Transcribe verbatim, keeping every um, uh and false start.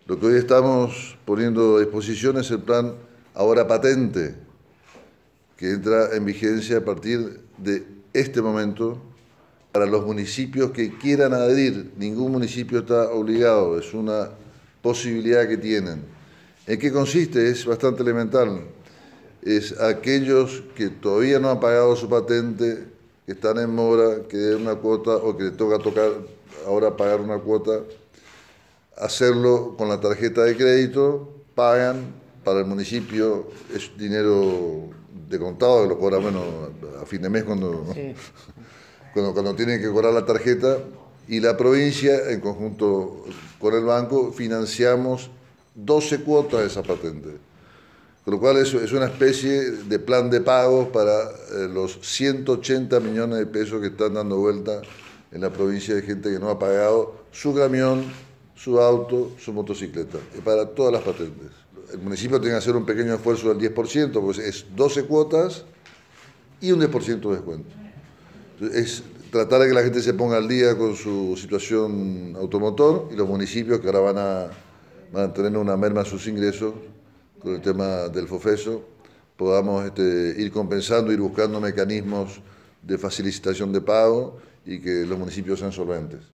Lo que hoy estamos poniendo a disposición es el plan Ahora Patente, que entra en vigencia a partir de este momento para los municipios que quieran adherir. Ningún municipio está obligado, es una posibilidad que tienen. ¿En qué consiste? Es bastante elemental. Es aquellos que todavía no han pagado su patente, que están en mora, que deben una cuota o que les toca tocar ahora pagar una cuota, hacerlo con la tarjeta de crédito, pagan, para el municipio es dinero de contado, que lo cobra, bueno, a fin de mes cuando, Sí. cuando, cuando tienen que cobrar la tarjeta, y la provincia, en conjunto con el banco, financiamos doce cuotas de esa patente. Con lo cual es, es una especie de plan de pagos para eh, los ciento ochenta millones de pesos que están dando vuelta en la provincia de gente que no ha pagado su camión, su auto, su motocicleta, y para todas las patentes. El municipio tiene que hacer un pequeño esfuerzo del diez por ciento, pues es doce cuotas y un diez por ciento de descuento. Es tratar de que la gente se ponga al día con su situación automotor, y los municipios que ahora van a, van a tener una merma en sus ingresos con el tema del FOFESO, podamos este, ir compensando, ir buscando mecanismos de facilitación de pago y que los municipios sean solventes.